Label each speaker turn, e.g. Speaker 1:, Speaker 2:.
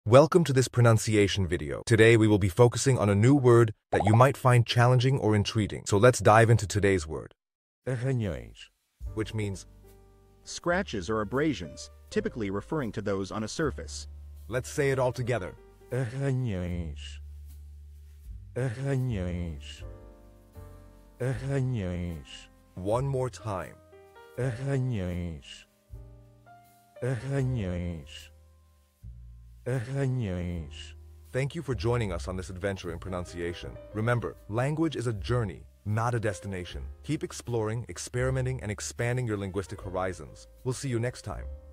Speaker 1: Welcome to this pronunciation video. Today we will be focusing on a new word that you might find challenging or intriguing. So let's dive into today's word,
Speaker 2: Arranhões.
Speaker 1: which means,
Speaker 3: Scratches or abrasions, typically referring to those on a surface.
Speaker 1: let's say it all together.
Speaker 2: Arranhões. Arranhões. Arranhões.
Speaker 1: One more time.
Speaker 2: Arranhões. Arranhões. Arranhões.
Speaker 1: Thank you for joining us on this adventure in pronunciation. Remember, language is a journey, not a destination. Keep exploring, experimenting, and expanding your linguistic horizons. We'll see you next time.